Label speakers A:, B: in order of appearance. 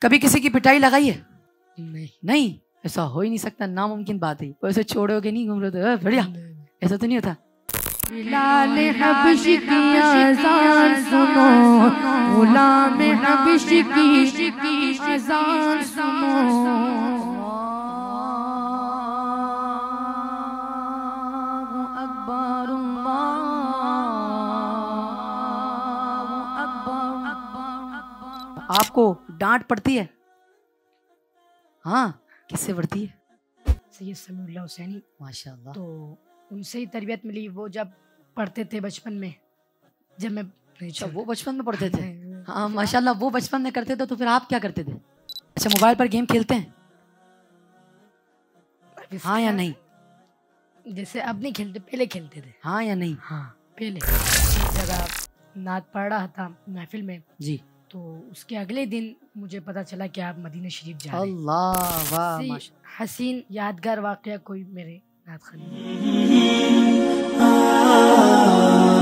A: कभी किसी की पिटाई लगाई है?
B: नहीं
A: नहीं, ऐसा हो ही नहीं सकता, नामुमकिन बात है। वैसे छोड़ोगे नहीं, घूम रहे थे बढ़िया, ऐसा तो नहीं होता।
B: बिलाल हबशी की अज़ान सुनो, गुलाम हबशी की अज़ान सुनो।
A: आपको डांट पड़ती है? हाँ, किससे पड़ती है?
B: सैयद समीउल्लाह हुसैनी,
A: माशाल्लाह।
B: तो उनसे ही तरबियत मिली। वो जब पढ़ते थे बचपन में, जब मैं
A: अच्छा, वो बचपन में पढ़ते थे। हाँ माशाल्लाह, वो बचपन में करते थे, तो फिर आप क्या करते थे? अच्छा, मोबाइल पर गेम खेलते हैं? हाँ या नहीं?
B: जैसे अब नहीं खेलते, पहले खेलते थे।
A: हाँ या नहीं?
B: हाँ पहले। एक जगह नात पढ़ रहा था महफिल में
A: जी,
B: तो उसके अगले दिन मुझे पता चला कि आप मदीना शरीफ जा रहे हैं।
A: अल्लाह वाह,
B: इससे हसीन यादगार वाकया कोई मेरे नात खाने